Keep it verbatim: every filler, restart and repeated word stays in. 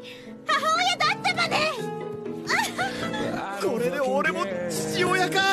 母親だったまね。 これで俺も父親か。